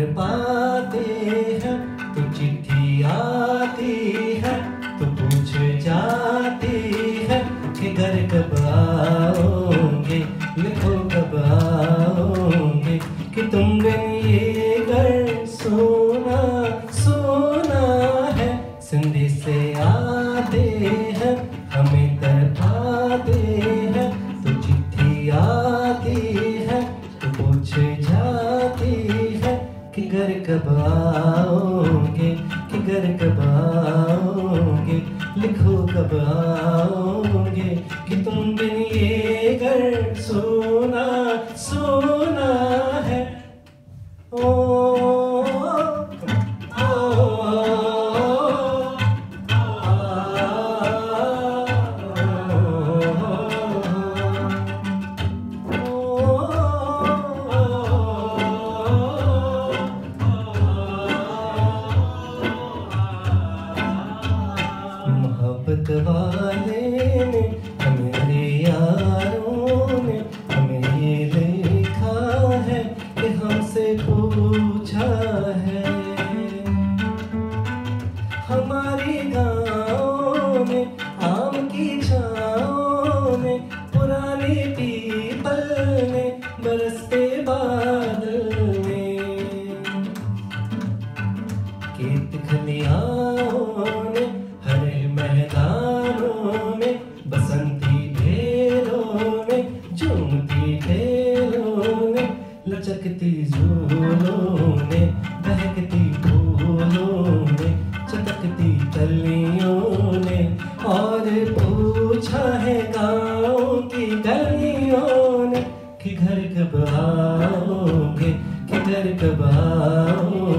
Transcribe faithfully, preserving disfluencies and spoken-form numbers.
पाते हैं तो चिट्ठी आती है तो पूछ जाती है कि घर कब आओगे, लिखो कब आओगे, कि तुम बिन ये घर सोना सोना है। संदेश से आते हैं हमें तड़पाते हैं तो चिट्ठी आती है तो पूछ जाती है कि घर कब आओगे, कि घर कब आओगे, लिखो कब आओगे, कि तुम बिन ये घर सोना सोना है। ओ मोहब्बत वाले ने हमारे यारों ने हमें ये लिखा है कि हमसे पूछा है। हमारी गाँव में आम की छाँव में पुरानी पीपल ने बरसते बादल में खेत खलियानों ने हरे मैदानों में बसंती ढेलों में झूमती ढेलों ने लचकती झूलों ने बहकती फूलों ने चटकती कलियों ने और पूछा है गाँव की गलियों ने कि घर कब आओगे, कि घर कब आओगे,